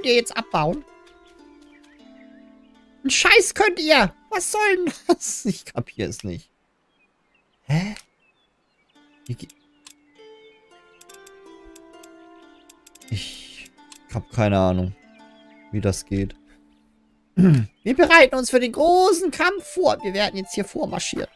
könnt ihr jetzt abbauen? Ein Scheiß könnt ihr! Was soll denn das? Ich kapiere es nicht. Hä? Ich habe keine Ahnung, wie das geht. Wir bereiten uns für den großen Kampf vor. Wir werden jetzt hier vormarschieren.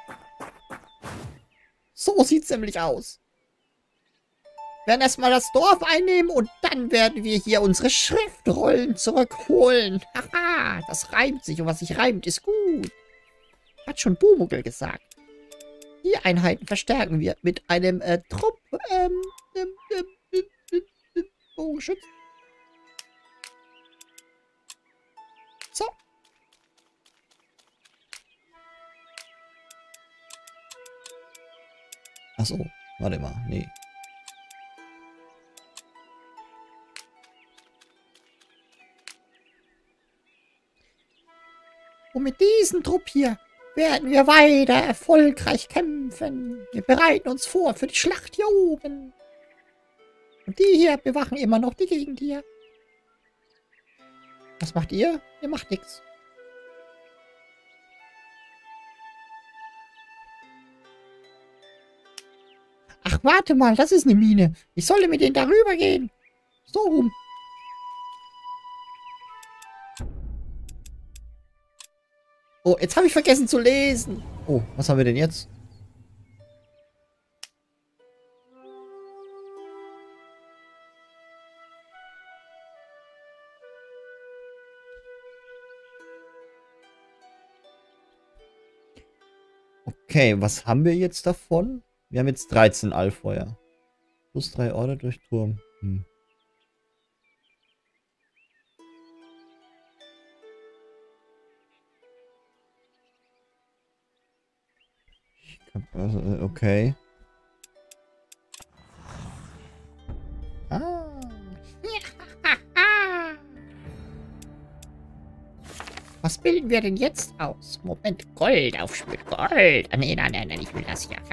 So sieht's nämlich aus. Wir werden erstmal das Dorf einnehmen und dann werden wir hier unsere Schriftrollen zurückholen. Haha, das reimt sich und was sich reimt, ist gut. Hat schon Bumugel gesagt. Die Einheiten verstärken wir mit einem Trupp Bogenschützen. So. Achso, warte mal, nee. Und mit diesem Trupp hier werden wir weiter erfolgreich kämpfen. Wir bereiten uns vor für die Schlacht hier oben. Und die hier bewachen immer noch die Gegend hier. Was macht ihr? Ihr macht nichts. Ach, warte mal, das ist eine Mine. Ich sollte mit denen darüber gehen. So rum. Oh, jetzt habe ich vergessen zu lesen. Oh, was haben wir denn jetzt? Okay, was haben wir jetzt davon? Wir haben jetzt 13 Allfeuer. Plus 3 Order durch Turm. Also, okay. Ah. Was bilden wir denn jetzt aus? Moment, Gold aufspürt. Gold. Ah, nee, nein, nein, nein, ich will das hier.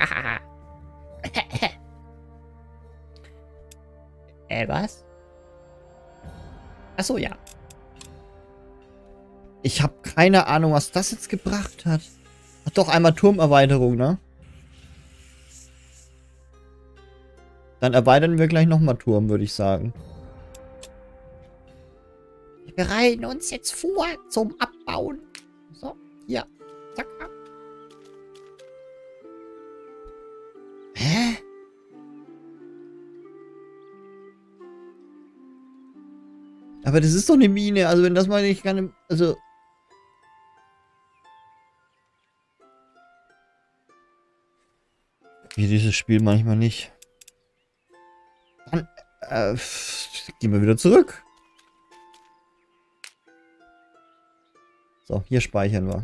Was? Achso, ja. Ich habe keine Ahnung, was das jetzt gebracht hat. Ach doch, einmal Turmerweiterung, ne? Dann erweitern wir gleich nochmal Turm, würde ich sagen. Wir bereiten uns jetzt vor zum Abbauen. So, hier. Zack. Hä? Aber das ist doch eine Mine. Also wenn das mal nicht kann... Also... Wie dieses Spiel manchmal nicht. Dann... gehen wir wieder zurück. So, hier speichern wir.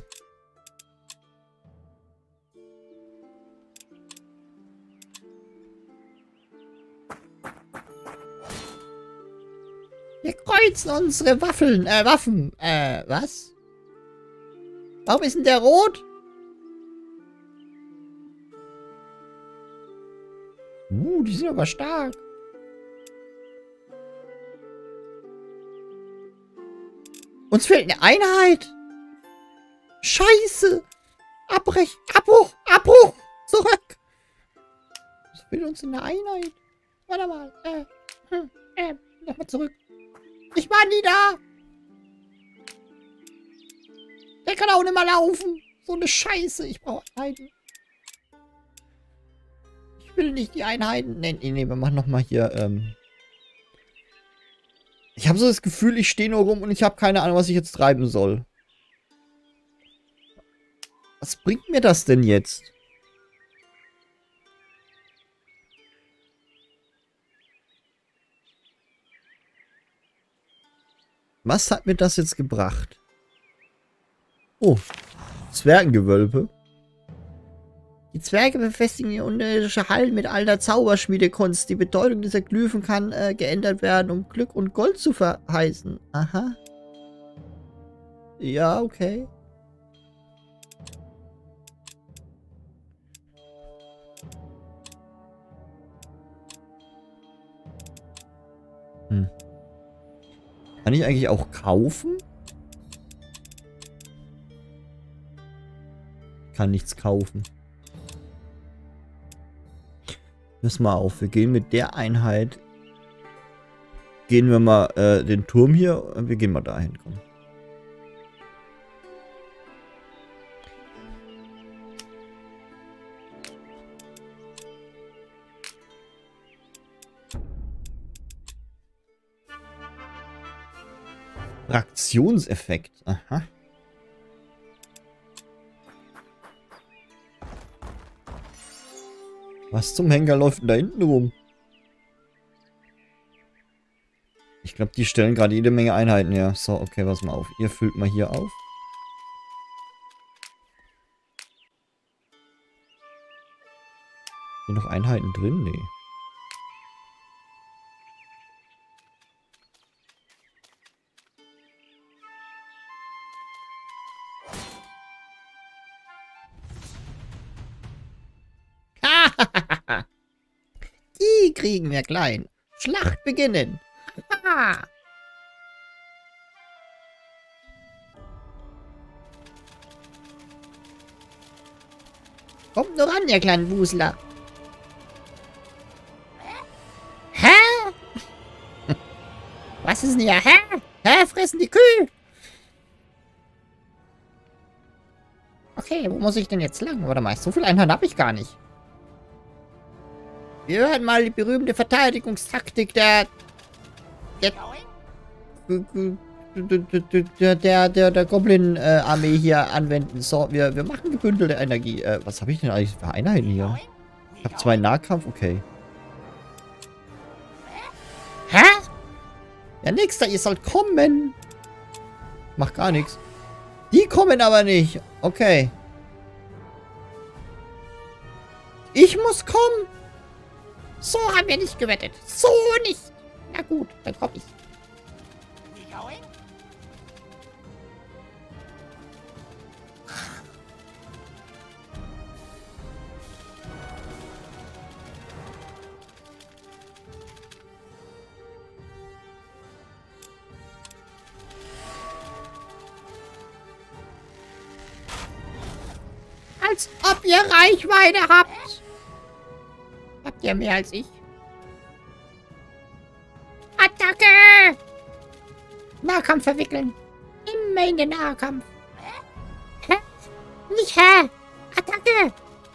Wir kreuzen unsere Waffen. Was? Warum ist denn der rot? Die sind aber stark. Uns fehlt eine Einheit. Scheiße. Abbruch. Zurück. Was fehlt uns in der Einheit? Warte mal. Nochmal zurück. Ich war nie da. Der kann auch nicht mal laufen. So eine Scheiße. Ich brauche Einheiten. Ich will nicht die Einheiten. Nee, wir machen nochmal hier, Ich habe so das Gefühl, ich stehe nur rum und ich habe keine Ahnung, was ich jetzt treiben soll. Was bringt mir das denn jetzt? Was hat mir das jetzt gebracht? Oh, Zwergengewölbe. Die Zwerge befestigen die unterirdische Hallen mit alter Zauberschmiedekunst. Die Bedeutung dieser Glyphen kann geändert werden, um Glück und Gold zu verheißen. Aha. Ja, okay. Kann ich eigentlich auch kaufen? Kann nichts kaufen. Pass mal auf, wir gehen mit der Einheit. Gehen wir mal den Turm hier. Wir gehen mal dahin. Komm. Fraktionseffekt. Aha. Was zum Henker läuft denn da hinten rum? Ich glaube, die stellen gerade jede Menge Einheiten her. So, okay, pass mal auf. Ihr füllt mal hier auf. Hier noch Einheiten drin? Nee. Die kriegen wir klein. Schlacht beginnen. Kommt nur ran, ihr kleinen Wusler. Hä? Was ist denn hier? Hä? Hä? Fressen die Kühe? Okay, wo muss ich denn jetzt lang? Warte mal, so viel Einheit habe ich gar nicht. Wir hören mal die berühmte Verteidigungstaktik der Goblin-Armee hier anwenden. So, wir machen gebündelte Energie. Was habe ich denn eigentlich für Einheiten hier? Ich habe 2 Nahkampf, okay. Hä? Ja, nix da, ihr sollt kommen. Macht gar nichts. Die kommen aber nicht. Okay. Ich muss kommen. So haben wir nicht gewettet. So nicht. Na gut, dann komm ich. Als ob ihr Reichweite habt. Habt ihr mehr als ich? Attacke! Nahkampf verwickeln. Immer in den Nahkampf. Hä? Nicht hä? Attacke!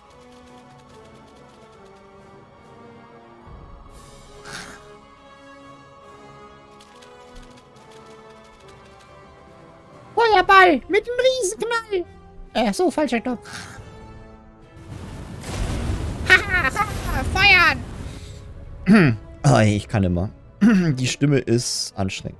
Feuerball mit einem Riesenknall. So, falscher Knopf. Feuern! Oh, ich kann immer. Die Stimme ist anstrengend.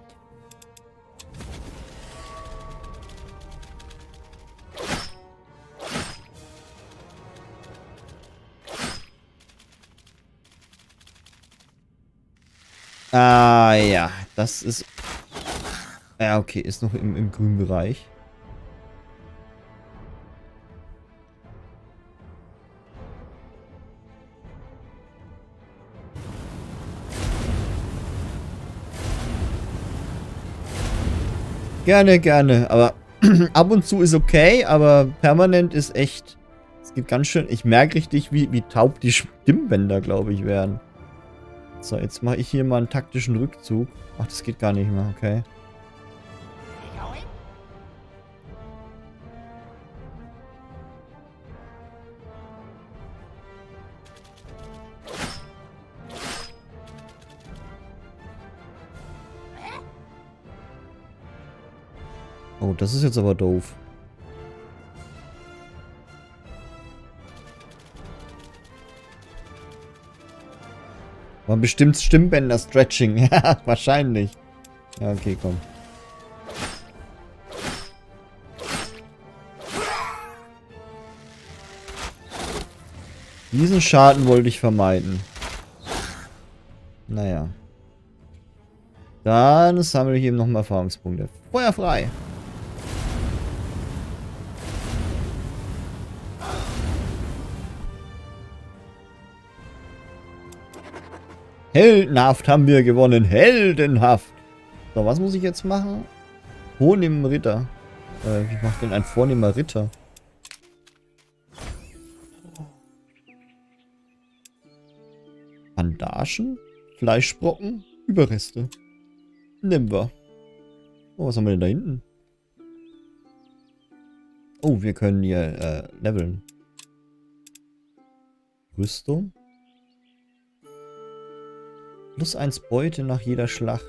Ah, ja. Das ist... Ja, okay. Ist noch im grünen Bereich. Gerne, gerne. Aber ab und zu ist okay, aber permanent ist echt... Es geht ganz schön... Ich merke richtig, wie taub die Stimmbänder, glaube ich, werden. So, jetzt mache ich hier mal einen taktischen Rückzug. Ach, das geht gar nicht mehr, okay. Oh, das ist jetzt aber doof. War bestimmt Stimmbänder-Stretching. Ja, wahrscheinlich. Ja, okay, komm. Diesen Schaden wollte ich vermeiden. Naja. Dann sammle ich eben nochmal Erfahrungspunkte. Feuer frei! Heldenhaft haben wir gewonnen. Heldenhaft. So, was muss ich jetzt machen? Vornehmer Ritter. Wie macht denn ein vornehmer Ritter? Bandagen? Fleischbrocken? Überreste. Nehmen wir. Oh, was haben wir denn da hinten? Oh, wir können hier leveln. Rüstung. +1 Beute nach jeder Schlacht.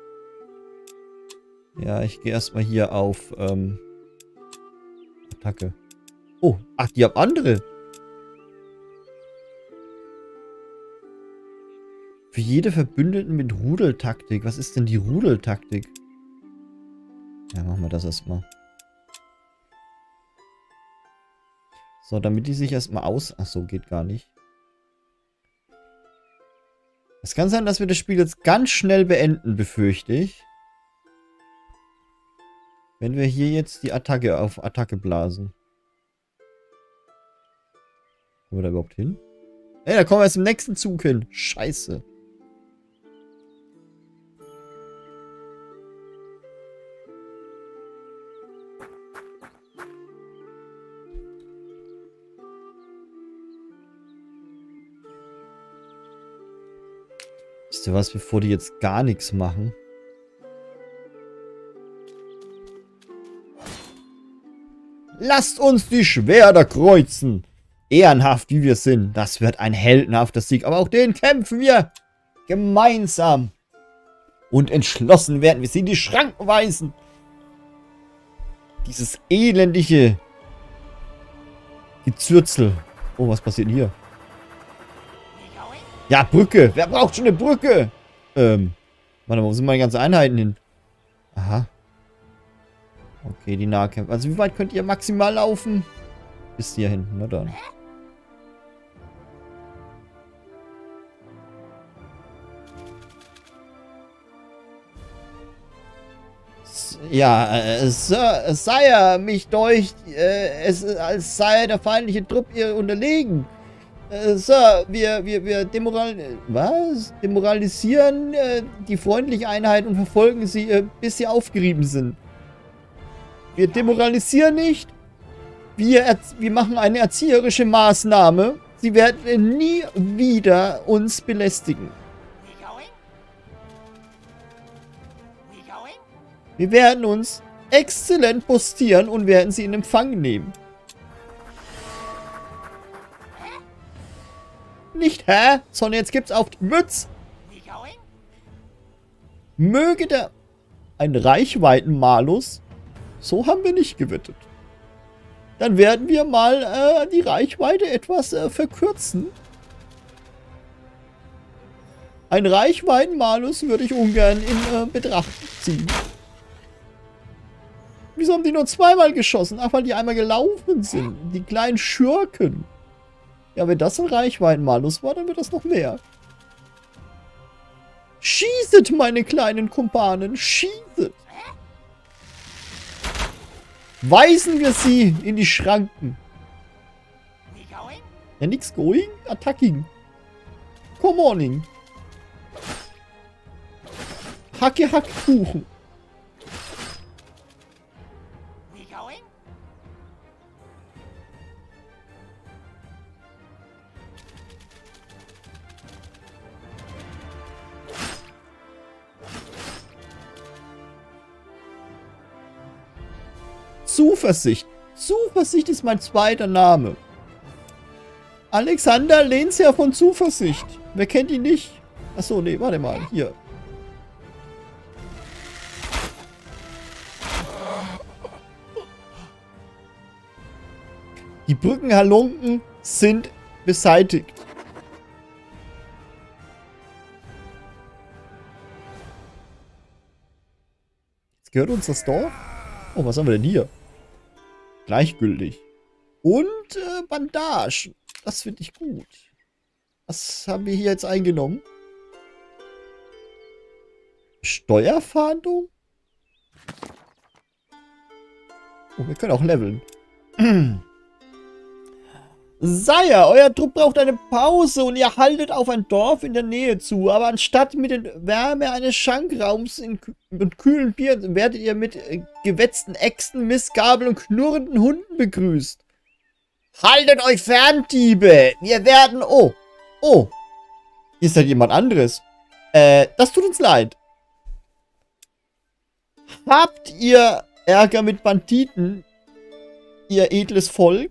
Ja, ich gehe erstmal hier auf Attacke. Oh, ach, die haben andere. Für jede Verbündeten mit Rudeltaktik. Was ist denn die Rudeltaktik? Ja, machen wir das erstmal. So, damit die sich erstmal aus... Ach so, geht gar nicht. Es kann sein, dass wir das Spiel jetzt ganz schnell beenden, befürchte ich. Wenn wir hier jetzt die Attacke auf Attacke blasen. Kommen wir da überhaupt hin? Ey, da kommen wir erst im nächsten Zug hin. Scheiße. Wisst ihr was, bevor die jetzt gar nichts machen? Lasst uns die Schwerter kreuzen! Ehrenhaft, wie wir sind. Das wird ein heldenhafter Sieg. Aber auch den kämpfen wir gemeinsam. Und entschlossen werden wir sie in die Schranken weisen. Dieses elendige Gezürzel. Oh, was passiert denn hier? Ja, Brücke. Wer braucht schon eine Brücke? Warte mal, wo sind meine ganzen Einheiten hin? Aha. Okay, die Nahkämpfer. Also wie weit könnt ihr maximal laufen? Bis hier hinten, na dann. Ja, Sire, mich deucht, als sei der feindliche Trupp ihr unterlegen. Sir, wir demoralisieren die freundliche Einheit und verfolgen sie, bis sie aufgerieben sind. Wir demoralisieren nicht. Wir machen eine erzieherische Maßnahme. Sie werden nie wieder uns belästigen. Wir werden uns exzellent postieren und werden sie in Empfang nehmen. Nicht hä? Sondern jetzt gibt's auf die Mütze. Möge der... Ein Reichweitenmalus? So haben wir nicht gewettet. Dann werden wir mal die Reichweite etwas verkürzen. Ein Reichweitenmalus würde ich ungern in Betracht ziehen. Wieso haben die nur zweimal geschossen? Ach, weil die einmal gelaufen sind. Die kleinen Schurken. Ja, wenn das ein Reichweitenmalus war, dann wird das noch mehr. Schießet, meine kleinen Kumpanen. Schießet. Weisen wir sie in die Schranken. Ja, nix going. Attacking. Come oning. Hacke, Hack, Kuchen. Zuversicht. Zuversicht ist mein zweiter Name. Alexander Lehnsherr von Zuversicht. Wer kennt ihn nicht? Achso, nee, warte mal. Hier. Die Brückenhalunken sind beseitigt. Jetzt gehört uns das Dorf. Oh, was haben wir denn hier? Gleichgültig. Und Bandagen. Das finde ich gut. Was haben wir hier jetzt eingenommen? Steuerfahndung? Oh, wir können auch leveln. Sire, euer Trupp braucht eine Pause und ihr haltet auf ein Dorf in der Nähe zu, aber anstatt mit der Wärme eines Schankraums und kühlen Bier werdet ihr mit gewetzten Äxten, Mistgabeln und knurrenden Hunden begrüßt. Haltet euch fern, Diebe! Wir werden... Oh, ihr seid jemand anderes. Das tut uns leid. Habt ihr Ärger mit Banditen, ihr edles Volk?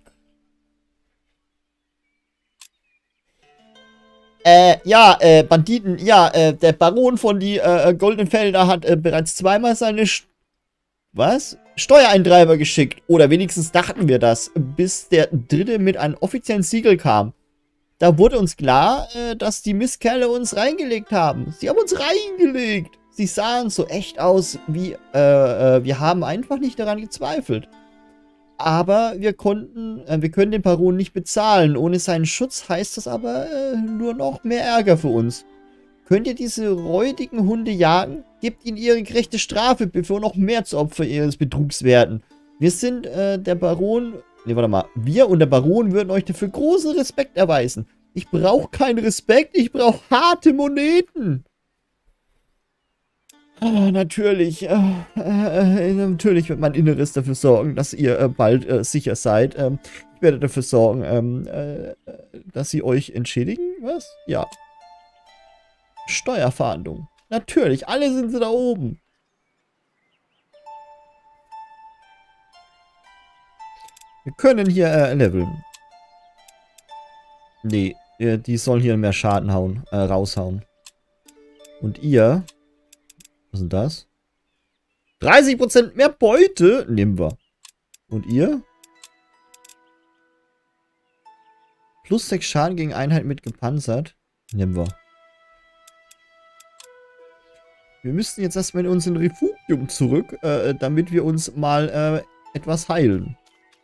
Banditen, der Baron von die Goldenen Felder hat bereits zweimal seine Steuereintreiber geschickt. Oder wenigstens dachten wir das, bis der dritte mit einem offiziellen Siegel kam. Da wurde uns klar, dass die Mistkerle uns reingelegt haben. Sie haben uns reingelegt. Sie sahen so echt aus, wie, wir haben einfach nicht daran gezweifelt. Aber wir können den Baron nicht bezahlen. Ohne seinen Schutz heißt das aber nur noch mehr Ärger für uns. Könnt ihr diese räudigen Hunde jagen? Gebt ihnen ihre gerechte Strafe, bevor noch mehr zu Opfer ihres Betrugs werden. Wir sind der Baron... Ne, warte mal. Wir und der Baron würden euch dafür großen Respekt erweisen. Ich brauche keinen Respekt, ich brauche harte Moneten. Natürlich. Natürlich wird mein Inneres dafür sorgen, dass ihr bald sicher seid. Ich werde dafür sorgen, dass sie euch entschädigen. Was? Ja. Steuerfahndung. Natürlich, alle sind sie da oben. Wir können hier leveln. Nee, die sollen hier mehr Schaden raushauen. Und ihr... Was ist denn das? 30% mehr Beute? Nehmen wir. Und ihr? Plus 6 Schaden gegen Einheit mit gepanzert? Nehmen wir. Wir müssten jetzt erstmal in unser Refugium zurück, damit wir uns mal etwas heilen.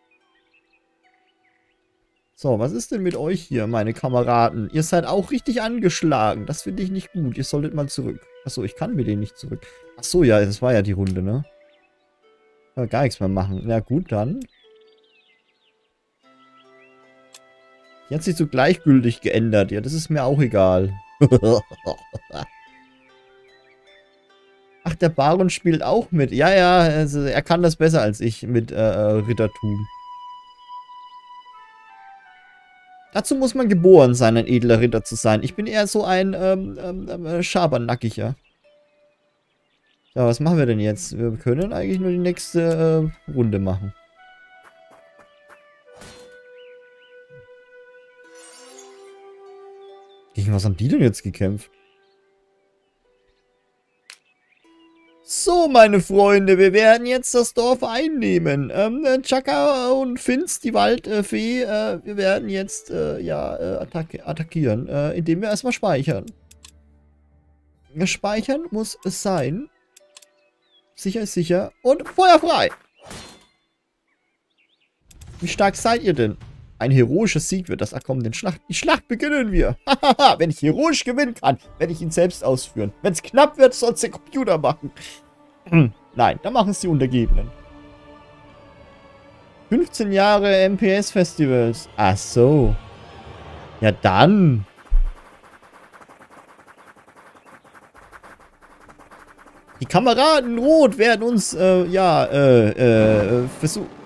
So, was ist denn mit euch hier, meine Kameraden? Ihr seid auch richtig angeschlagen. Das finde ich nicht gut. Ihr solltet mal zurück. Achso, ich kann mit denen nicht zurück. Achso, ja, das war ja die Runde, ne? Kann gar nichts mehr machen. Na gut, dann. Die hat sich so gleichgültig geändert. Ja, das ist mir auch egal. Ach, der Baron spielt auch mit. Ja, ja, also er kann das besser als ich mit Rittertum. Dazu muss man geboren sein, ein edler Ritter zu sein. Ich bin eher so ein Schabernackiger. So, was machen wir denn jetzt? Wir können eigentlich nur die nächste Runde machen. Gegen was haben die denn jetzt gekämpft? So, meine Freunde, wir werden jetzt das Dorf einnehmen. Chaka und Finz, die Waldfee, wir werden jetzt, attackieren, indem wir erstmal speichern. Speichern muss es sein. Sicher ist sicher. Und Feuer frei! Wie stark seid ihr denn? Ein heroischer Sieg wird das. Ach komm, die Schlacht beginnen wir. Hahaha, wenn ich heroisch gewinnen kann, werde ich ihn selbst ausführen. Wenn es knapp wird, soll es der Computer machen. Nein, da machen es die Untergebenen. 15 Jahre MPS-Festivals. Ach so. Ja, dann. Die Kameraden Rot werden uns, versuchen.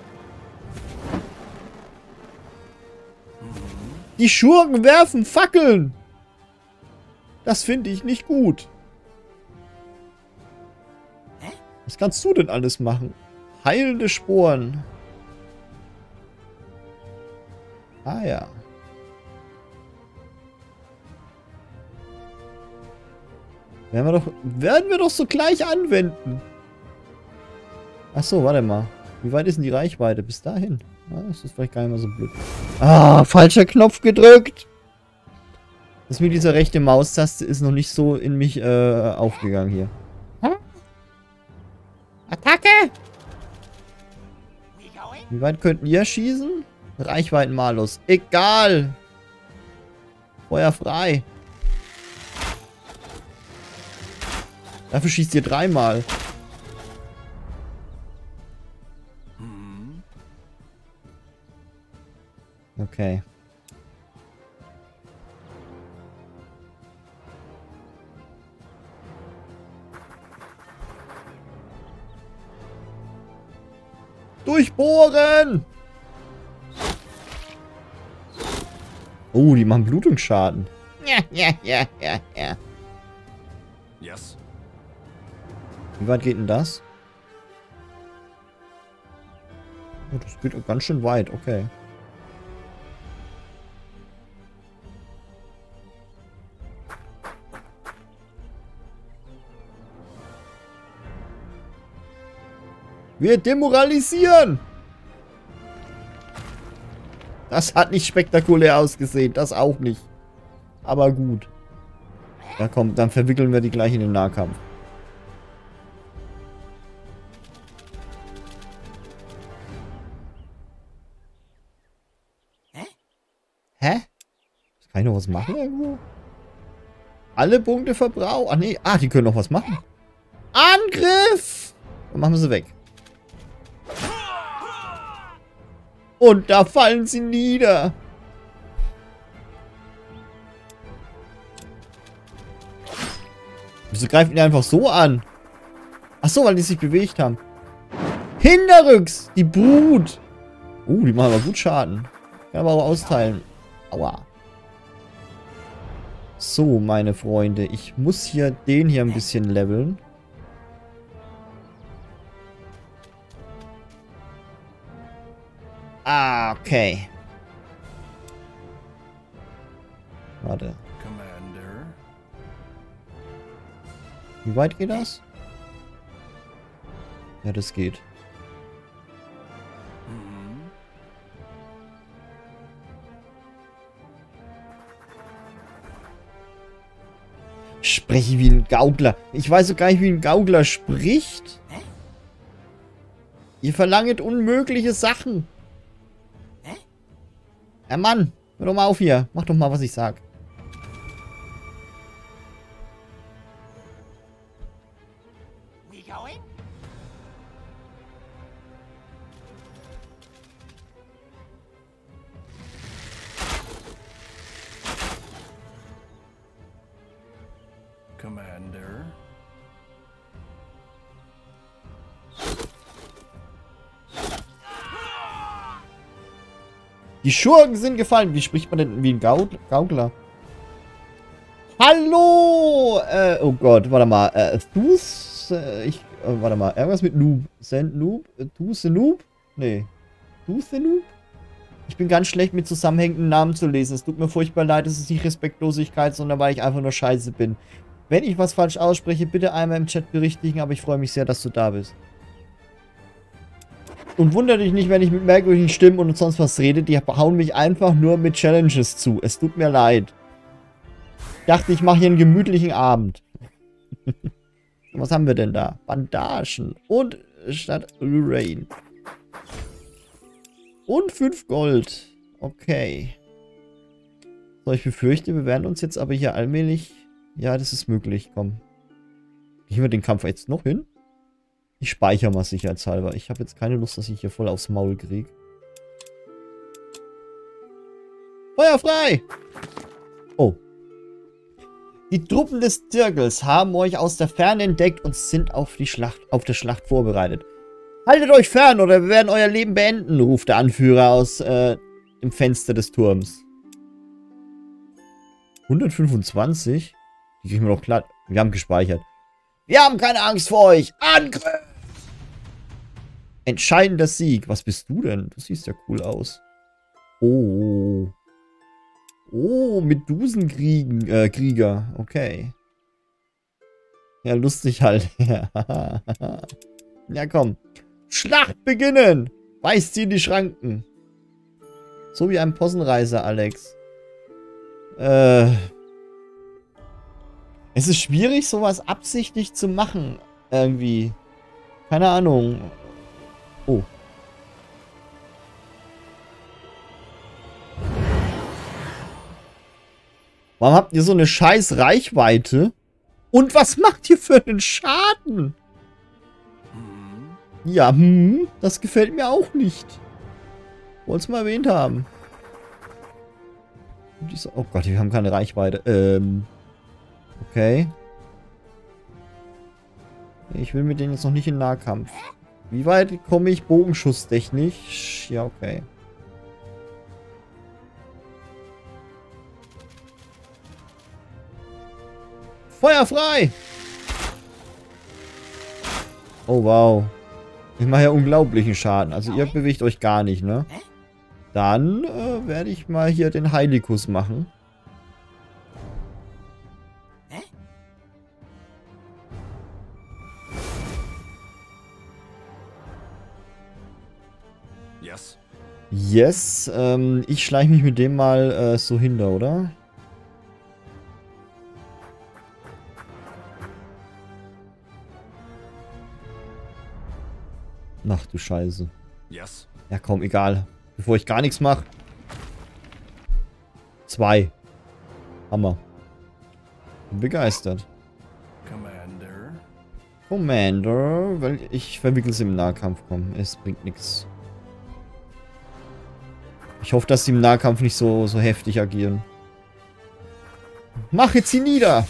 Die Schurken werfen Fackeln. Das finde ich nicht gut. Was kannst du denn alles machen? Heilende Sporen. Ah ja. Werden wir doch so gleich anwenden. Ach so, warte mal. Wie weit ist denn die Reichweite? Bis dahin. Ah, das ist vielleicht gar nicht mal so blöd. Ah, falscher Knopf gedrückt. Das mit dieser rechte Maustaste ist noch nicht so in mich aufgegangen hier. Hm? Attacke! Wie weit könnten ihr schießen? Reichweitenmalus. Egal. Feuer frei. Dafür schießt ihr dreimal. Okay. Durchbohren! Oh, die machen Blutungsschaden. Ja. Yes. Wie weit geht denn das? Oh, das geht ganz schön weit, okay. Wir demoralisieren! Das hat nicht spektakulär ausgesehen, das auch nicht. Aber gut. Ja komm, dann verwickeln wir die gleich in den Nahkampf. Hä? Kann ich noch was machen irgendwo? Alle Punkte verbraucht. Ach nee, die können noch was machen. Angriff! Dann machen wir sie weg. Und da fallen sie nieder. Wieso greifen die einfach so an? Ach so, weil die sich bewegt haben. Hinterrücks! Die Brut! Die machen aber gut Schaden. Kann aber auch austeilen. Aua. So, meine Freunde. Ich muss hier den hier ein bisschen leveln. Okay. Warte. Commander. Wie weit geht das? Ja, das geht. Ich spreche wie ein Gaukler. Ich weiß so gar nicht, wie ein Gaukler spricht. Ihr verlangt unmögliche Sachen. Ja, Mann. Hör doch mal auf hier. Mach doch mal, was ich sag. Commander. Die Schurken sind gefallen. Wie spricht man denn wie ein Gaukler? Hallo! Oh Gott, warte mal. Warte mal. Irgendwas mit Noob. Send Noob? Tuse Noob? Nee. Tuse Noob? Ich bin ganz schlecht mit zusammenhängenden Namen zu lesen. Es tut mir furchtbar leid. Es ist nicht Respektlosigkeit, sondern weil ich einfach nur scheiße bin. Wenn ich was falsch ausspreche, bitte einmal im Chat berichtigen, aber ich freue mich sehr, dass du da bist. Und wundere dich nicht, wenn ich mit merkwürdigen Stimmen und sonst was rede. Die hauen mich einfach nur mit Challenges zu. Es tut mir leid. Ich dachte, ich mache hier einen gemütlichen Abend. Was haben wir denn da? Bandagen und statt Lorraine. Und 5 Gold. Okay. So, ich befürchte, wir werden uns jetzt aber hier allmählich... Ja, das ist möglich. Komm. Gehen wir den Kampf jetzt noch hin? Ich speichere mal sicherheitshalber. Ich habe jetzt keine Lust, dass ich hier voll aufs Maul kriege. Feuer frei! Oh. Die Truppen des Zirkels haben euch aus der Ferne entdeckt und sind auf der Schlacht vorbereitet. Haltet euch fern oder wir werden euer Leben beenden, ruft der Anführer aus dem Fenster des Turms. 125? Die kriegen wir doch klar. Wir haben gespeichert. Wir haben keine Angst vor euch. Angriff! Entscheidender Sieg. Was bist du denn? Du siehst ja cool aus. Oh. Oh, Medusenkrieger. Okay. Ja, lustig halt. Ja, komm. Schlacht beginnen! Weist sie in die Schranken. So wie ein Possenreiser, Alex. Es ist schwierig, sowas absichtlich zu machen. Irgendwie. Keine Ahnung. Oh. Warum habt ihr so eine scheiß Reichweite? Und was macht ihr für einen Schaden? Ja, das gefällt mir auch nicht. Wollt's mal erwähnt haben. Oh Gott, wir haben keine Reichweite. Okay. Ich will mit denen jetzt noch nicht in Nahkampf. Wie weit komme ich bogenschusstechnisch? Ja, okay. Feuer frei! Oh, wow. Ich mache ja unglaublichen Schaden. Also ihr bewegt euch gar nicht, ne? Dann werde ich mal hier den Heilikus machen. Yes. Ich schleiche mich mit dem mal so hinter, oder? Ach du Scheiße. Yes. Ja komm, egal. Bevor ich gar nichts mache. 2. Hammer. Bin begeistert. Commander. Weil ich verwickel sie im Nahkampf. Komm, es bringt nichts. Ich hoffe, dass sie im Nahkampf nicht so heftig agieren. Mach jetzt sie nieder!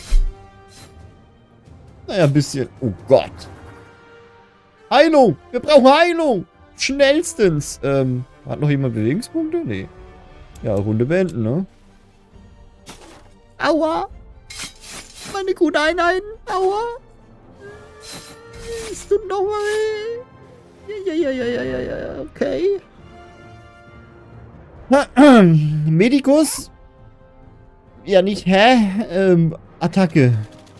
Naja, ein bisschen. Oh Gott. Heilung! Wir brauchen Heilung! Schnellstens! Hat noch jemand Bewegungspunkte? Nee. Ja, Runde beenden, ne? Aua! Meine guten Einheiten! Aua! Es tut noch mal weh! Ja, okay. Medikus? Ja, nicht, hä? Attacke.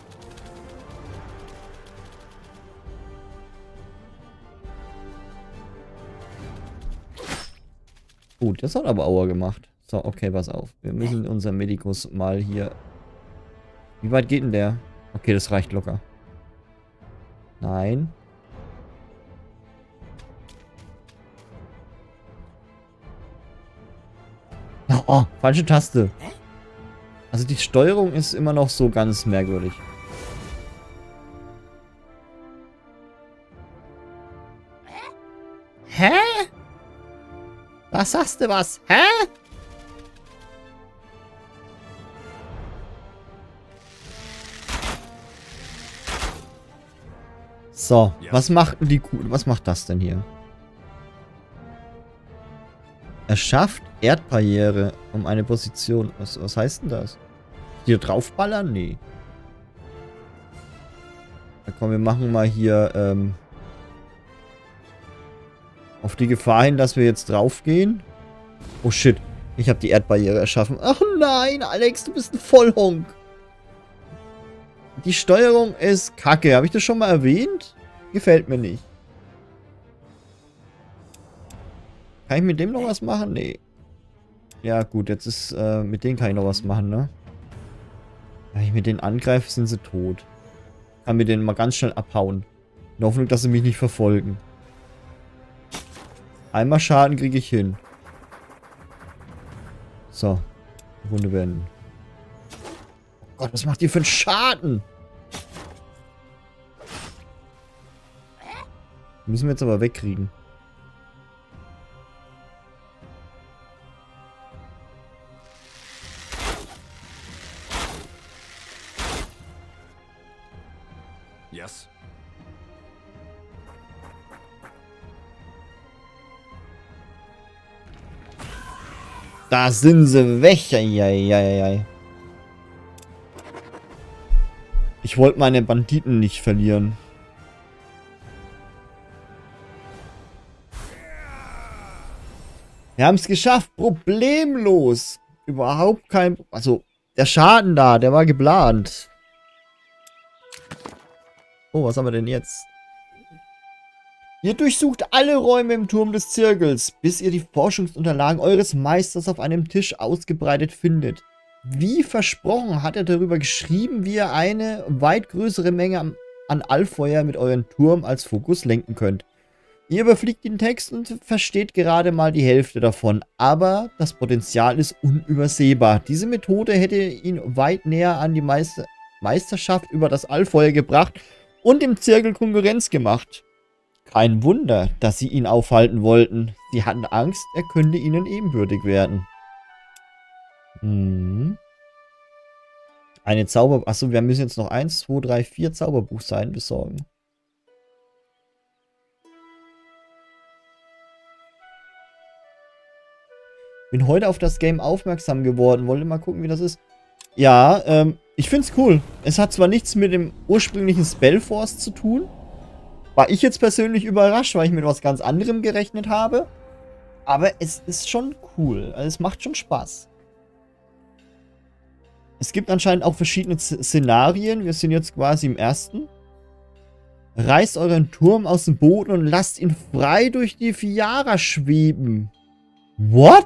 Gut, das hat aber Aua gemacht. So, okay, pass auf. Wir müssen unseren Medikus mal hier... Wie weit geht denn der? Okay, das reicht locker. Nein. Oh, falsche Taste. Also die Steuerung ist immer noch so ganz merkwürdig. Hä? Da sagst du was? Hä? So, was macht die Kuh? Was macht das denn hier? Erschafft Erdbarriere um eine Position. Was heißt denn das? Hier draufballern? Nee. Na komm, wir machen mal hier, auf die Gefahr hin, dass wir jetzt draufgehen. Oh shit. Ich habe die Erdbarriere erschaffen. Ach nein, Alex, du bist ein Vollhonk. Die Steuerung ist kacke. Habe ich das schon mal erwähnt? Gefällt mir nicht. Kann ich mit dem noch was machen? Nee. Ja gut, jetzt ist, mit denen kann ich noch was machen, ne? Wenn ich mit denen angreife, sind sie tot. Kann mit denen mal ganz schnell abhauen. In der Hoffnung, dass sie mich nicht verfolgen. Einmal Schaden kriege ich hin. So. Runde beenden. Oh Gott, was macht ihr für einen Schaden? Müssen wir jetzt aber wegkriegen. Yes. Da sind sie weg. Eieieiei. Ich wollte meine Banditen nicht verlieren. Wir haben es geschafft. Problemlos. Überhaupt kein... Also, der Schaden da, der war geplant. Oh, was haben wir denn jetzt? Ihr durchsucht alle Räume im Turm des Zirkels, bis ihr die Forschungsunterlagen eures Meisters auf einem Tisch ausgebreitet findet. Wie versprochen hat er darüber geschrieben, wie ihr eine weit größere Menge an Allfeuer mit eurem Turm als Fokus lenken könnt. Ihr überfliegt den Text und versteht gerade mal die Hälfte davon, aber das Potenzial ist unübersehbar. Diese Methode hätte ihn weit näher an die Meisterschaft über das Allfeuer gebracht und dem Zirkel Konkurrenz gemacht. Kein Wunder, dass sie ihn aufhalten wollten. Sie hatten Angst, er könnte ihnen ebenbürtig werden. Hm. Eine Zauber... Achso, wir müssen jetzt noch 1, 2, 3, 4 Zauberbuchseiten besorgen. Bin heute auf das Game aufmerksam geworden. Wollte mal gucken, wie das ist. Ja, ich find's cool. Es hat zwar nichts mit dem ursprünglichen Spellforce zu tun. War ich jetzt persönlich überrascht, weil ich mit was ganz anderem gerechnet habe. Aber es ist schon cool. Also es macht schon Spaß. Es gibt anscheinend auch verschiedene Szenarien. Wir sind jetzt quasi im ersten. Reißt euren Turm aus dem Boden und lasst ihn frei durch die Fiara schweben. What?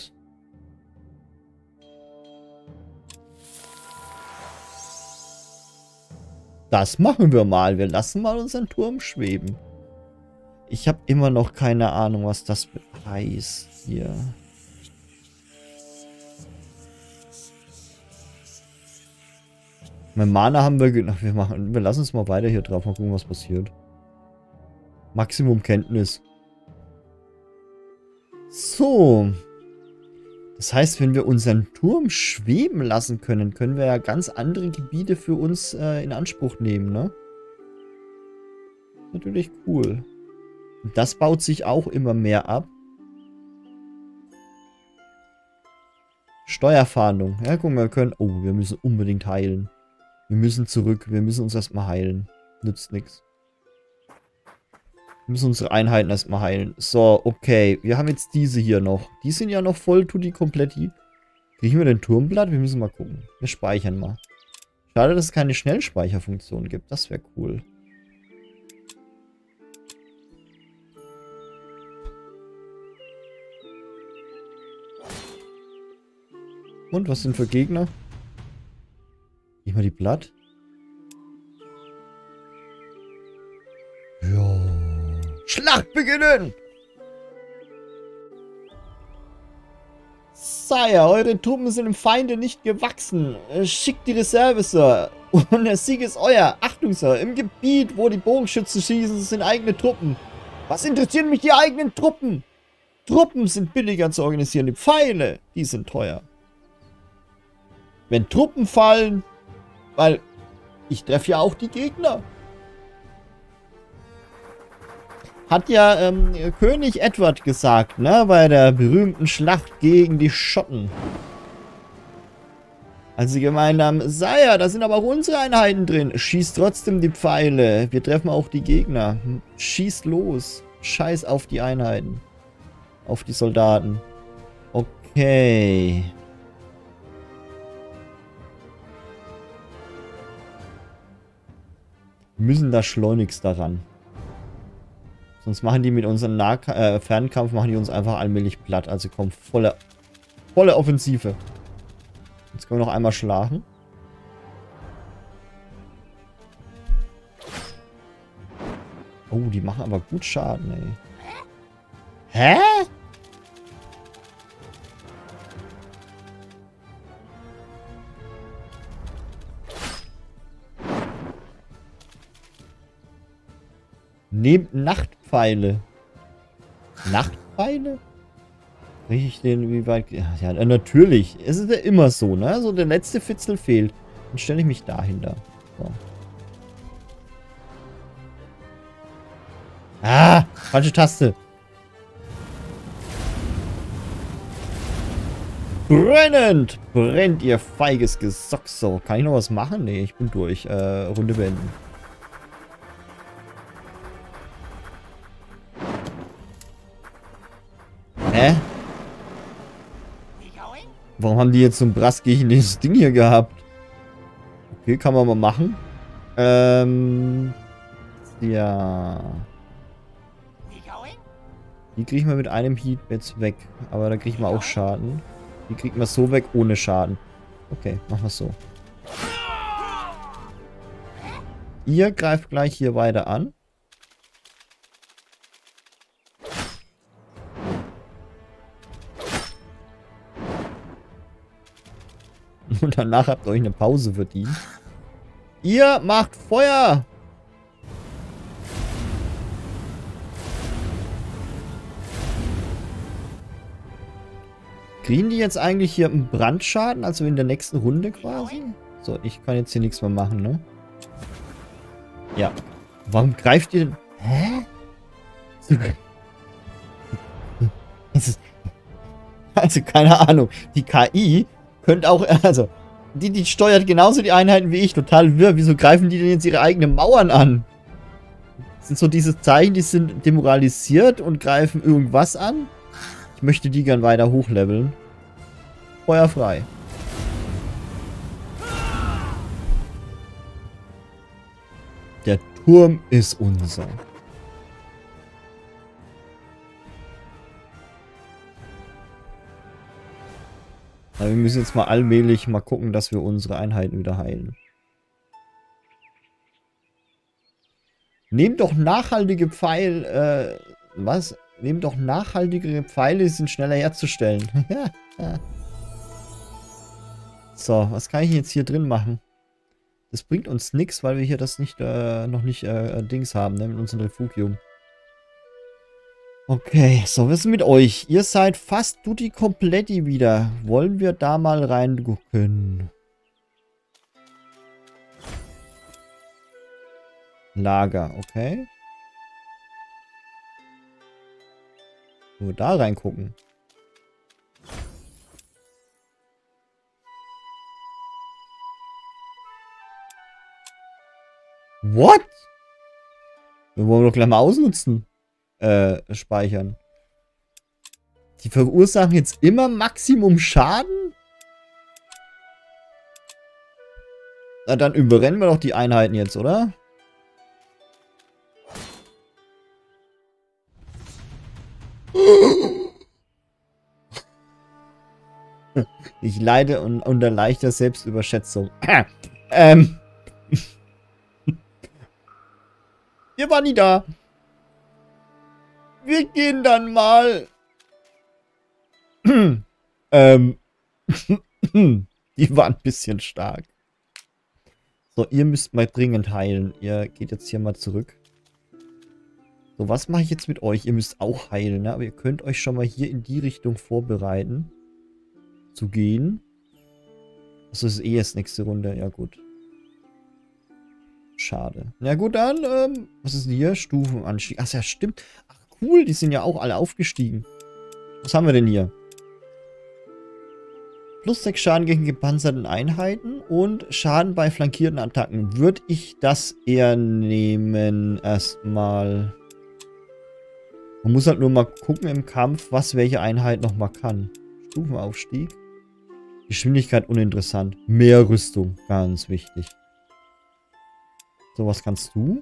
Das machen wir mal. Wir lassen mal unseren Turm schweben. Ich habe immer noch keine Ahnung, was das heißt hier. Mein Mana haben wir... Ach, wir lassen es mal weiter hier drauf. Mal gucken, was passiert. Maximum Kenntnis. So. Das heißt, wenn wir unseren Turm schweben lassen können, können wir ja ganz andere Gebiete für uns in Anspruch nehmen, ne? Natürlich cool. Und das baut sich auch immer mehr ab. Steuerfahndung. Ja, guck mal, wir können... Oh, wir müssen unbedingt heilen. Wir müssen zurück. Wir müssen uns erstmal heilen. Nützt nichts. Wir müssen unsere Einheiten erstmal heilen. So, okay. Wir haben jetzt diese hier noch. Die sind ja noch voll tutti kompletti. Kriegen wir den Turmblatt? Wir müssen mal gucken. Wir speichern mal. Schade, dass es keine Schnellspeicherfunktion gibt. Das wäre cool. Und, was sind für Gegner? Gib mal die Blatt. Ja. Schlacht beginnen! Sire, eure Truppen sind dem Feinde nicht gewachsen. Schickt die Reserve, Sir. Und der Sieg ist euer. Achtung, Sir. Im Gebiet, wo die Bogenschützen schießen, sind eigene Truppen. Was interessieren mich die eigenen Truppen? Truppen sind billiger zu organisieren. Die Pfeile, die sind teuer. Wenn Truppen fallen, weil ich treffe ja auch die Gegner. Hat ja König Edward gesagt, ne? Bei der berühmten Schlacht gegen die Schotten. Als sie gemeint haben, Sire, da sind aber auch unsere Einheiten drin. Schießt trotzdem die Pfeile. Wir treffen auch die Gegner. Schießt los. Scheiß auf die Einheiten. Auf die Soldaten. Okay. Wir müssen da schleunigst daran. Sonst machen die mit unserem Fernkampf, machen die uns einfach allmählich platt. Also kommt volle Offensive. Jetzt können wir noch einmal schlagen. Oh, die machen aber gut Schaden, ey. Hä? Nehmt Nachtpfeile. Nachtpfeile? Kriege ich den, wie weit... Ja, natürlich. Es ist ja immer so, ne? So der letzte Fitzel fehlt. Dann stelle ich mich dahinter. So. Ah! Falsche Taste. Brennend! Brennt, ihr feiges Gesockso. Kann ich noch was machen? Nee, ich bin durch. Runde beenden. Hä? Warum haben die jetzt so ein brassgegen Ding hier gehabt? Okay, kann man mal machen. Ja. Die kriegen wir mit einem Heat jetzt weg. Aber da kriegen wir auch Schaden. Die kriegen wir so weg ohne Schaden. Okay, machen wir es so. Ihr greift gleich hier weiter an. Und danach habt ihr euch eine Pause verdient. Ihr macht Feuer! Kriegen die jetzt eigentlich hier einen Brandschaden? Also in der nächsten Runde quasi? So, ich kann jetzt hier nichts mehr machen, ne? Ja. Warum greift ihr denn... Hä? Also, keine Ahnung. Die KI könnte auch... Also, die steuert genauso die Einheiten wie ich. Total wirr. Wieso greifen die denn jetzt ihre eigenen Mauern an? Das sind so diese Zeichen, die sind demoralisiert und greifen irgendwas an. Ich möchte die gern weiter hochleveln. Feuer frei. Der Turm ist unser. Aber wir müssen jetzt mal allmählich mal gucken, dass wir unsere Einheiten wieder heilen. Nehmt doch nachhaltige Pfeile, was? Nehmt doch nachhaltigere Pfeile, die sind schneller herzustellen. So, was kann ich jetzt hier drin machen? Das bringt uns nichts, weil wir hier das nicht, noch nicht, Dings haben, ne, mit unserem Refugium. Okay, so, was ist mit euch? Ihr seid fast tutti kompletti wieder. Wollen wir da mal reingucken? Lager, okay. Nur da reingucken. What? Wir wollen doch gleich mal ausnutzen. Speichern. Die verursachen jetzt immer Maximum Schaden? Na, dann überrennen wir doch die Einheiten jetzt, oder? Ich leide unter leichter Selbstüberschätzung. Wir waren nie da. Wir gehen dann mal. Die waren ein bisschen stark. So, ihr müsst mal dringend heilen. Ihr geht jetzt hier mal zurück. So, was mache ich jetzt mit euch? Ihr müsst auch heilen, ne? Aber ihr könnt euch schon mal hier in die Richtung vorbereiten. Zu gehen. Achso, das ist eh jetzt nächste Runde. Ja, gut. Schade. Na gut, dann, was ist denn hier? Stufenanstieg. Ach ja, stimmt. Ach, cool, die sind ja auch alle aufgestiegen. Was haben wir denn hier? Plus 6 Schaden gegen gepanzerten Einheiten und Schaden bei flankierten Attacken. Würde ich das eher nehmen, erstmal. Man muss halt nur mal gucken im Kampf, was welche Einheit nochmal kann. Stufenaufstieg. Geschwindigkeit uninteressant. Mehr Rüstung, ganz wichtig. So, was kannst du?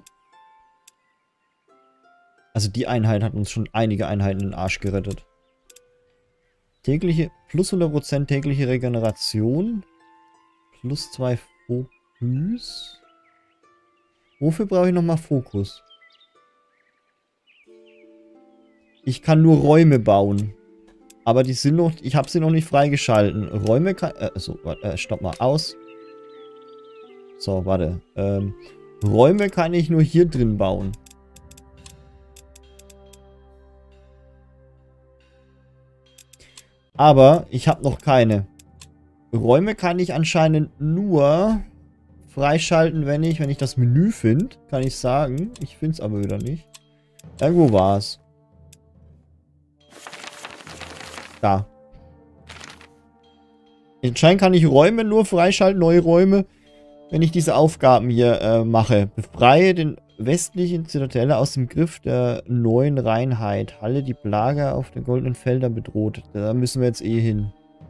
Also die Einheit hat uns schon einige Einheiten in den Arsch gerettet. Tägliche, plus 100% tägliche Regeneration. Plus 2 Fokus. Wofür brauche ich nochmal Fokus? Ich kann nur Räume bauen. Aber die sind noch, ich habe sie noch nicht freigeschalten. Räume kann, stopp mal, aus. So, warte. Räume kann ich nur hier drin bauen. Aber ich habe noch keine. Räume kann ich anscheinend nur freischalten, wenn ich das Menü finde. Kann ich sagen. Ich finde es aber wieder nicht. Irgendwo war es. Da. Anscheinend kann ich Räume nur freischalten, neue Räume, wenn ich diese Aufgaben hier mache. Befreie den westlichen Zitadelle aus dem Griff der neuen Reinheit. Halle die Plage auf den goldenen Feldern bedroht. Da müssen wir jetzt eh hin.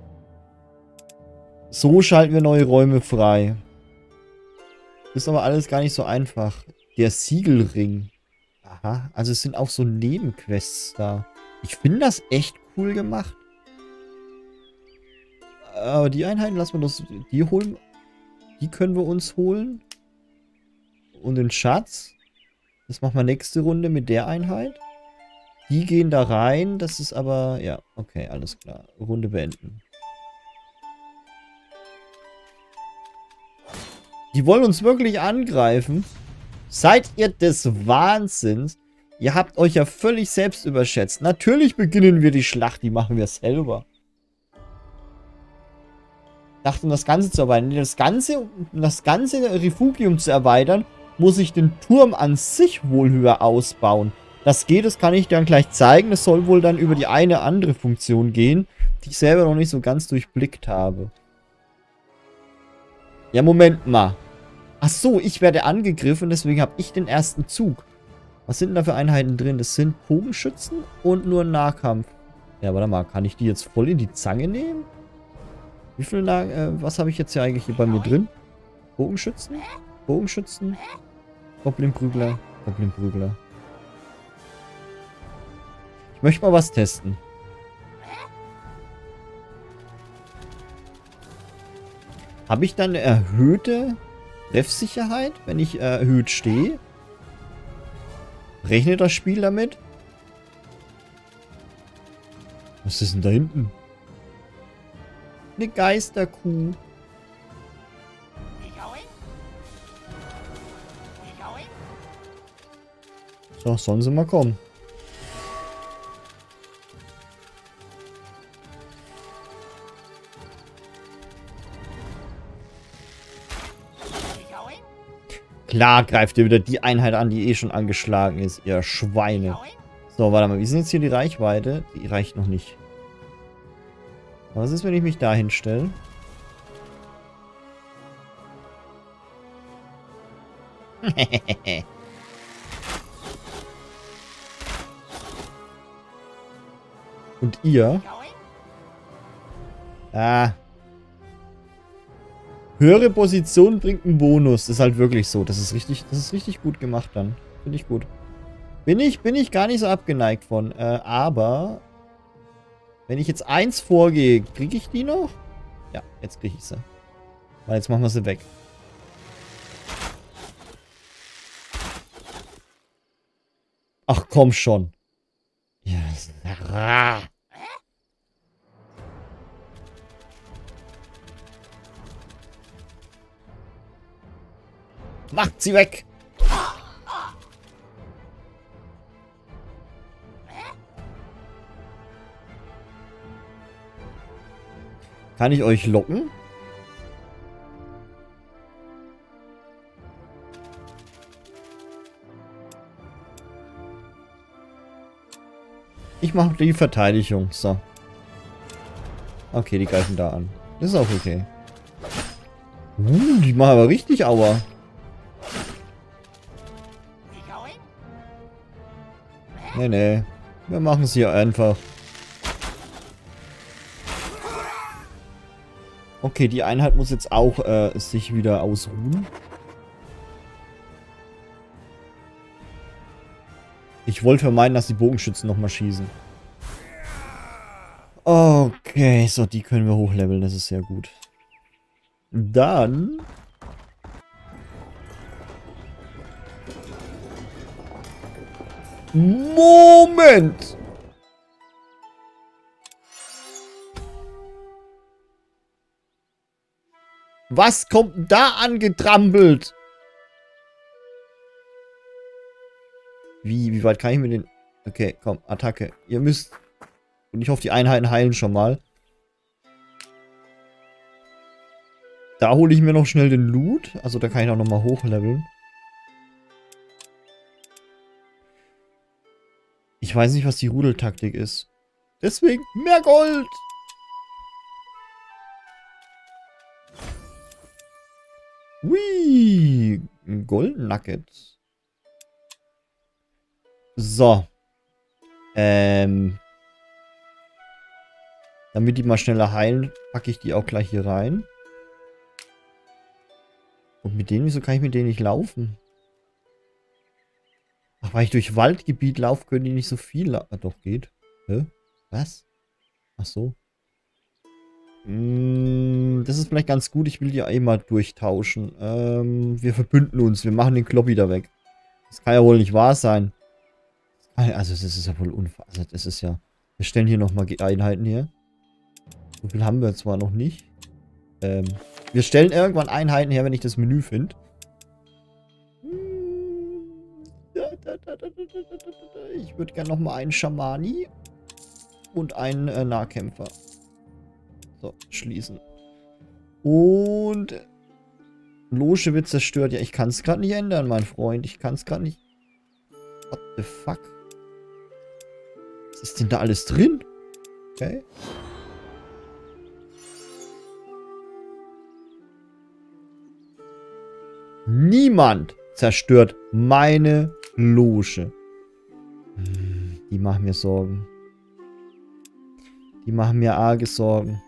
So schalten wir neue Räume frei. Ist aber alles gar nicht so einfach. Der Siegelring. Aha, also es sind auch so Nebenquests da. Ich finde das echt cool gemacht. Aber die Einheiten lassen wir uns, die holen. Die können wir uns holen. Und den Schatz. Das machen wir nächste Runde mit der Einheit. Die gehen da rein. Das ist aber, ja, okay, alles klar. Runde beenden. Die wollen uns wirklich angreifen. Seid ihr des Wahnsinns? Ihr habt euch ja völlig selbst überschätzt. Natürlich beginnen wir die Schlacht, die machen wir selber. dachte, um das Ganze zu erweitern. Um das ganze Refugium zu erweitern, muss ich den Turm an sich wohl höher ausbauen. Das geht, das kann ich dann gleich zeigen. Das soll wohl dann über die eine andere Funktion gehen, die ich selber noch nicht so ganz durchblickt habe. Ja, Moment mal. Ach so, ich werde angegriffen, deswegen habe ich den ersten Zug. Was sind denn da für Einheiten drin? Das sind Bogenschützen und nur Nahkampf. Ja, warte mal, kann ich die jetzt voll in die Zange nehmen? Wie viel was habe ich jetzt hier eigentlich hier bei mir drin? Bogenschützen? Bogenschützen? Goblin-Prügler. Goblin-Prügler. Ich möchte mal was testen. Habe ich dann eine erhöhte Treffsicherheit, wenn ich erhöht stehe? Rechnet das Spiel damit? Was ist denn da hinten? Eine Geisterkuh. So, sollen sie mal kommen. Klar greift ihr wieder die Einheit an, die eh schon angeschlagen ist, ihr Schweine. So, warte mal, wie ist denn jetzt hier die Reichweite? Die reicht noch nicht. Was ist, wenn ich mich da hinstelle? Und ihr? Ah. Höhere Position bringt einen Bonus. Das ist halt wirklich so. Das ist richtig gut gemacht dann. Finde ich gut. Bin ich gar nicht so abgeneigt von. Aber wenn ich jetzt 1 vorgehe, kriege ich die noch? Ja, jetzt kriege ich sie. Weil jetzt machen wir sie weg. Ach komm schon. Yes. Macht sie weg! Kann ich euch locken? Ich mache die Verteidigung. So. Okay, die greifen da an. Das ist auch okay. Die machen aber richtig Aua. Nee. Wir machen es hier einfach. Okay, die Einheit muss jetzt auch sich wieder ausruhen. Ich wollte vermeiden, dass die Bogenschützen nochmal schießen. Okay, so, die können wir hochleveln. Das ist sehr gut. Dann... Moment! Was kommt denn da angetrampelt? Wie weit kann ich mit den... Okay, komm, Attacke. Ihr müsst... Und ich hoffe, die Einheiten heilen schon mal. Da hole ich mir noch schnell den Loot. Also da kann ich auch nochmal hochleveln. Ich weiß nicht, was die Rudeltaktik ist. Deswegen mehr Gold! Hui! Gold Nugget. So. Damit die mal schneller heilen, packe ich die auch gleich hier rein. Und mit denen, wieso kann ich mit denen nicht laufen? Ach, weil ich durch Waldgebiet laufe, können die nicht so viel laufen. Ah, doch, geht. Hä? Was? Ach so. Das ist vielleicht ganz gut. Ich will die eh mal durchtauschen. Wir verbünden uns. Wir machen den Kloppi da weg. Das kann ja wohl nicht wahr sein. Also, das ist ja wohl unfassbar. Also, das ist ja... Wir stellen hier nochmal Einheiten her. So viel haben wir zwar noch nicht. Wir stellen irgendwann Einheiten her, wenn ich das Menü finde. Ich würde gerne nochmal einen Schamani und einen Nahkämpfer. So, schließen. Und Loge wird zerstört. Ja, ich kann es gerade nicht ändern, mein Freund. Ich kann es gerade nicht... What the fuck? Was ist denn da alles drin? Okay. Niemand zerstört meine Loge. Die machen mir Sorgen. Die machen mir arge Sorgen.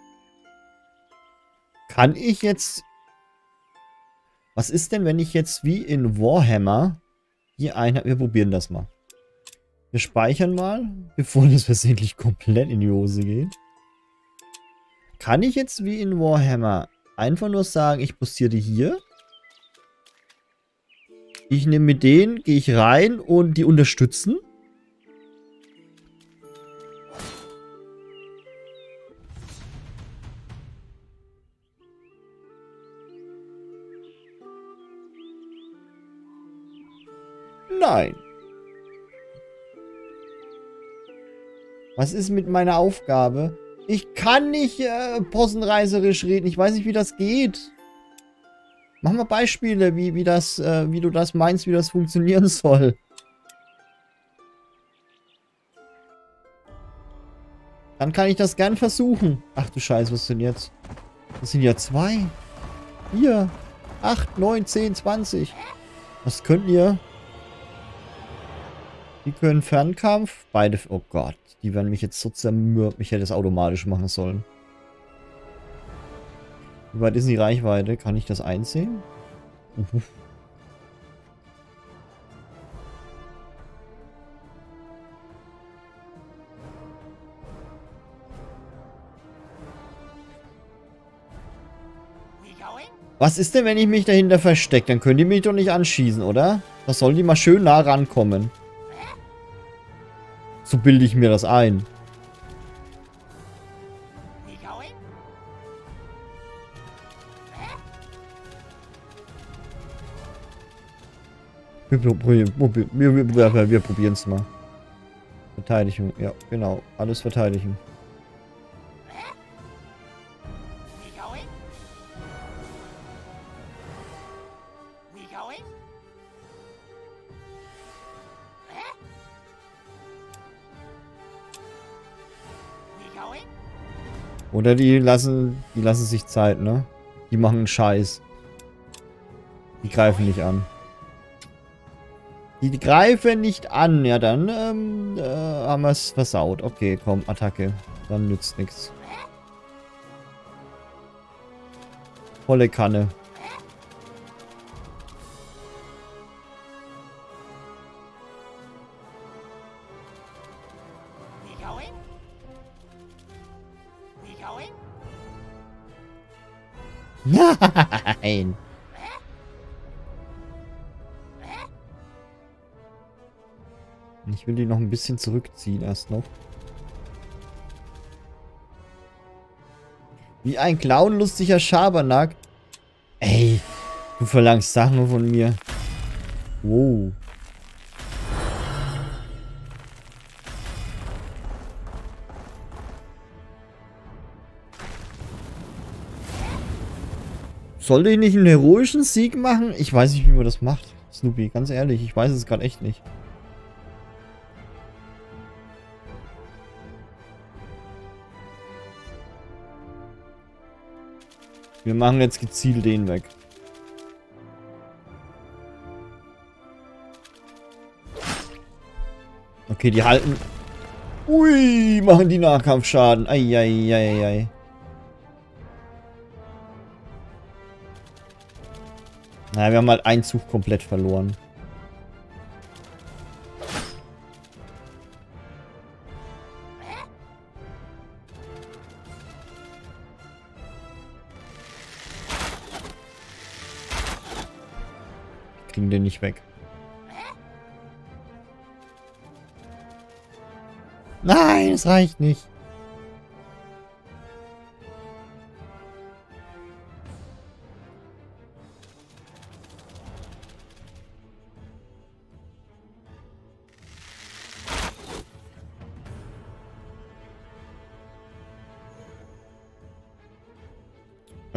Kann ich jetzt... Was ist denn, wenn ich jetzt wie in Warhammer die Einheit... Wir probieren das mal. Wir speichern mal, bevor das versehentlich komplett in die Hose geht. Kann ich jetzt wie in Warhammer einfach nur sagen, ich postiere die hier? Ich nehme mit denen, gehe ich rein und die unterstützen? Nein. Was ist mit meiner Aufgabe? Ich kann nicht possenreiserisch reden. Ich weiß nicht, wie das geht. Mach mal Beispiele, wie du das meinst, wie das funktionieren soll. Dann kann ich das gern versuchen. Ach du Scheiße, was ist denn jetzt? Das sind ja 2. 4, 8, 9, 10, 20. Was könnt ihr? Die können Fernkampf. Beide. Oh Gott. Die werden mich jetzt so zermürbt. Ich hätte es automatisch machen sollen. Wie weit ist die Reichweite? Kann ich das einsehen? Was ist denn, wenn ich mich dahinter verstecke? Dann können die mich doch nicht anschießen, oder? Da sollen die mal schön nah rankommen. So bilde ich mir das ein. Wir probieren es mal. Verteidigung, ja, genau. Alles verteidigen. Oder die lassen sich Zeit, ne? Die machen einen Scheiß. Die greifen nicht an. Die greifen nicht an. Ja, dann haben wir es versaut. Okay, komm, Attacke. Dann nützt nichts. Volle Kanne. Nein. Ich will die noch ein bisschen zurückziehen erst noch. Wie ein clownlustiger Schabernack. Ey, du verlangst Sachen von mir. Wow. Sollte ich nicht einen heroischen Sieg machen? Ich weiß nicht, wie man das macht. Snoopy, ganz ehrlich, ich weiß es gerade echt nicht. Wir machen jetzt gezielt den weg. Okay, die halten... Ui, machen die Nahkampfschaden. Eieieiei. Naja, wir haben halt einen Zug komplett verloren. Kriegen den nicht weg. Nein, es reicht nicht.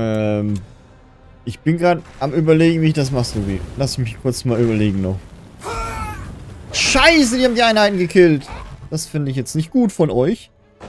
Ich bin gerade am Überlegen, wie ich das mache, Snoopy. Lass mich kurz mal überlegen noch. Scheiße, die haben die Einheiten gekillt. Das finde ich jetzt nicht gut von euch.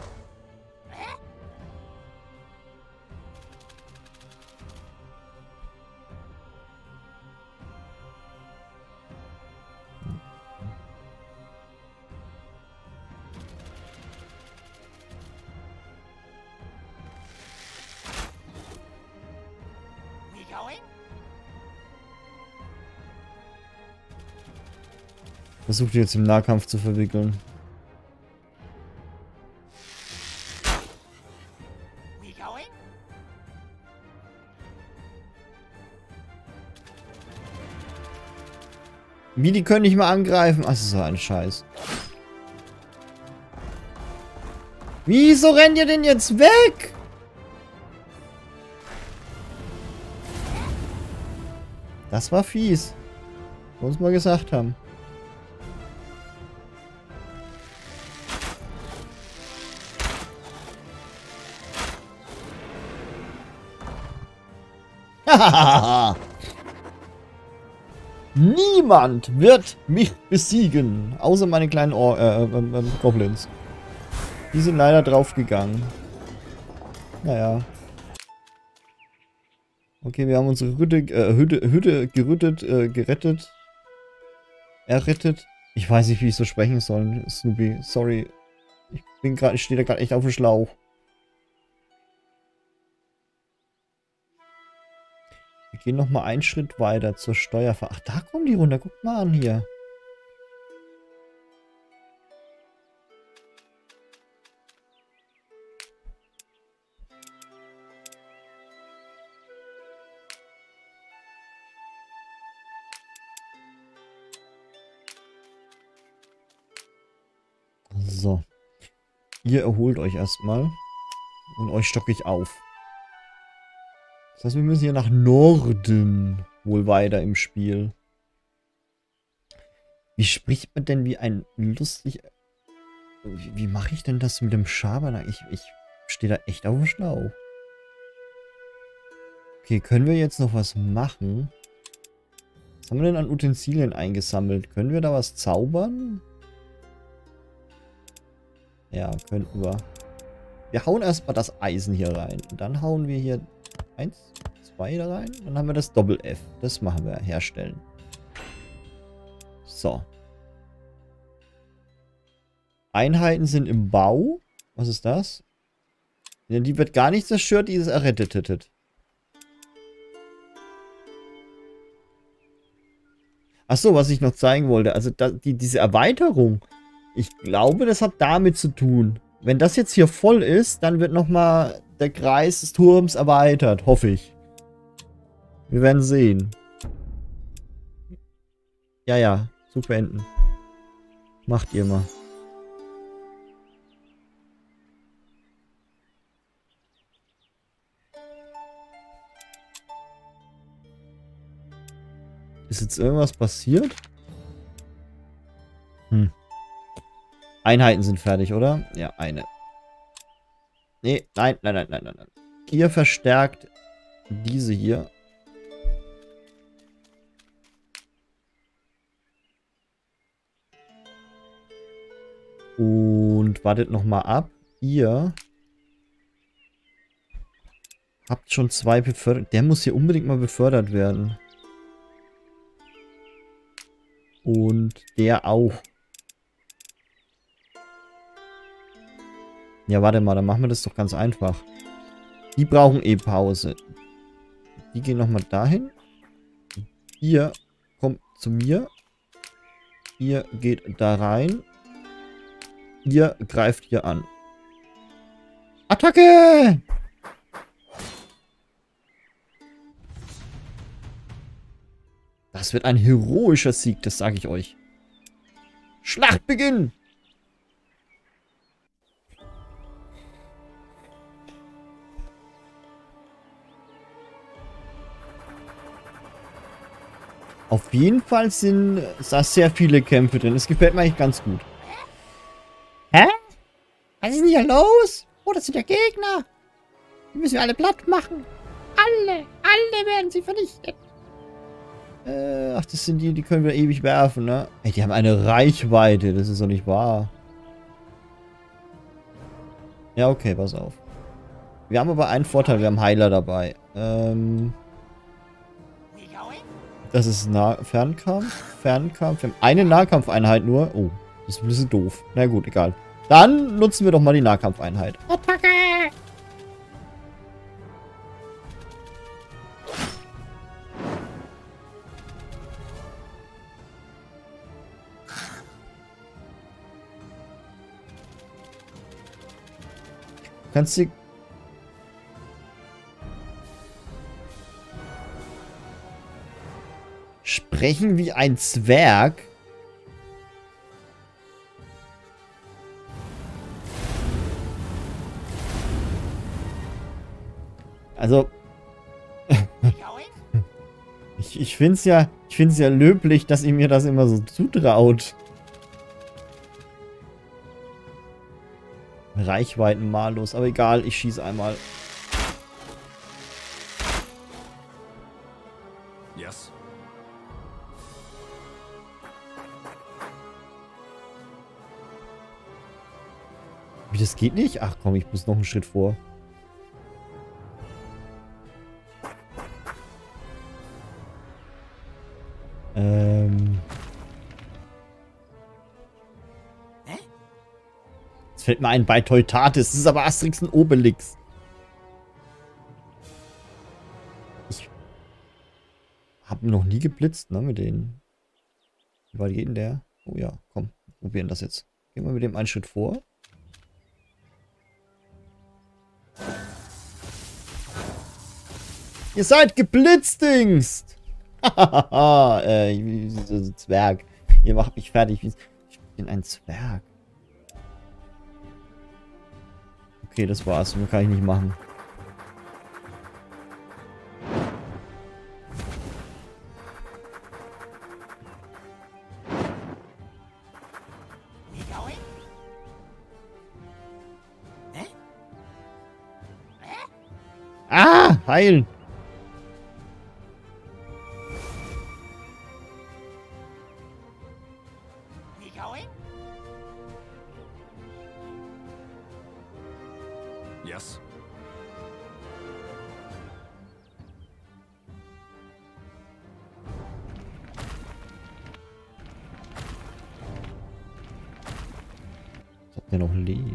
Versucht jetzt im Nahkampf zu verwickeln. Wie, die können nicht mal angreifen? Ach, das ist so ein Scheiß. Wieso rennt ihr denn jetzt weg? Das war fies. Muss mal gesagt haben. Niemand wird mich besiegen. Außer meine kleinen Goblins. Die sind leider draufgegangen. Naja. Okay, wir haben unsere Hütte gerettet. Errettet. Ich weiß nicht, wie ich so sprechen soll, Snoopy. Sorry. Ich stehe da gerade echt auf dem Schlauch. Wir gehen nochmal einen Schritt weiter zur Steuerfahrt. Ach, da kommen die runter. Guckt mal an hier. So. Ihr erholt euch erstmal. Und euch stocke ich auf. Das heißt, wir müssen hier nach Norden wohl weiter im Spiel. Wie spricht man denn wie ein lustig... Wie mache ich denn das mit dem Schabernack? Ich stehe da echt auf dem Schlauch. Okay, können wir jetzt noch was machen? Was haben wir denn an Utensilien eingesammelt? Können wir da was zaubern? Ja, könnten wir. Wir hauen erstmal das Eisen hier rein. Und dann hauen wir hier 1, 2 da rein. Dann haben wir das Doppel-F. Das machen wir. Herstellen. So. Einheiten sind im Bau. Was ist das? Ja, die wird gar nicht zerstört, die ist errettet. Achso, was ich noch zeigen wollte. Also diese Erweiterung. Ich glaube, das hat damit zu tun. Wenn das jetzt hier voll ist, dann wird nochmal der Kreis des Turms erweitert. Hoffe ich. Wir werden sehen. Ja. Zug beenden. Macht ihr mal. Ist jetzt irgendwas passiert? Einheiten sind fertig, oder? Ja, eine. Nee, nein. Ihr verstärkt diese hier. Und wartet nochmal ab. Ihr habt schon 2 befördert. Der muss hier unbedingt mal befördert werden. Und der auch. Ja, warte mal, dann machen wir das doch ganz einfach. Die brauchen eh Pause. Die gehen nochmal dahin. Ihr kommt zu mir. Ihr geht da rein. Ihr greift hier an. Attacke! Das wird ein heroischer Sieg, das sage ich euch. Schlachtbeginn! Auf jeden Fall sind da sehr viele Kämpfe drin. Das gefällt mir eigentlich ganz gut. Hä? Was ist denn hier los? Oh, das sind ja Gegner. Die müssen wir alle platt machen. Alle werden sie vernichtet. Ach, das sind die können wir ewig werfen, ne? Ey, die haben eine Reichweite. Das ist doch nicht wahr. Ja, okay, pass auf. Wir haben aber einen Vorteil. Wir haben Heiler dabei. Das ist Fernkampf. Fernkampf. Wir haben eine Nahkampfeinheit nur. Oh, das ist ein bisschen doof. Na gut, egal. Dann nutzen wir doch mal die Nahkampfeinheit. Attacke! Kannst du... Sprechen wie ein Zwerg? Also... ich finde es ja löblich, dass ihr mir das immer so zutraut. Reichweiten mallos, aber egal, ich schieße einmal. Yes. Wie, das geht nicht? Ach komm, ich muss noch einen Schritt vor. Jetzt fällt mir ein, bei Teutates. Das ist aber Asterix und Obelix. Ich habe noch nie geblitzt, ne, mit denen. Wie weit geht denn der? Oh ja, komm, wir probieren das jetzt. Gehen wir mit dem einen Schritt vor. Ihr seid geblitzdingst! Hahaha, Zwerg. Ihr macht mich fertig. Ich bin ein Zwerg. Okay, das war's. Mehr kann ich nicht machen. Ah! Heilen! Yes. Als ob der noch lebt.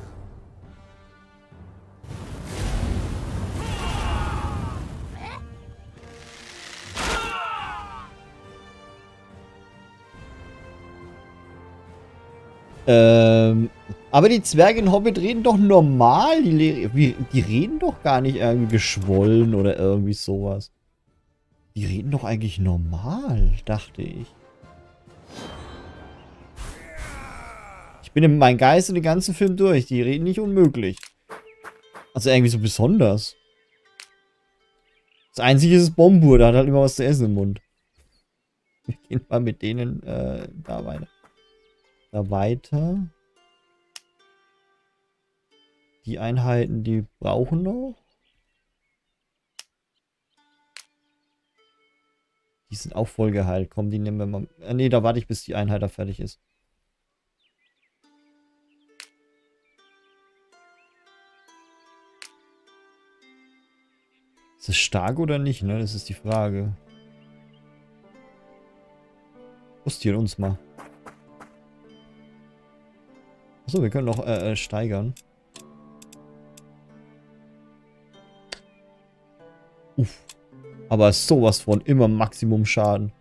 Aber die Zwerge in Hobbit reden doch normal. Die reden doch gar nicht irgendwie geschwollen oder irgendwie sowas. Die reden doch eigentlich normal, dachte ich. Ich bin in meinem Geist den ganzen Film durch. Die reden nicht unmöglich. Also irgendwie so besonders. Das Einzige ist Bombur. Der hat halt immer was zu essen im Mund. Wir gehen mal mit denen da weiter. Da weiter. Die Einheiten, die brauchen noch. Die sind auch voll geheilt. Komm, die nehmen wir mal. Ne, da warte ich, bis die Einheit da fertig ist. Ist es stark oder nicht, ne? Das ist die Frage. Justieren uns mal. Achso, wir können noch steigern. Uff. Aber sowas von immer Maximum Schaden.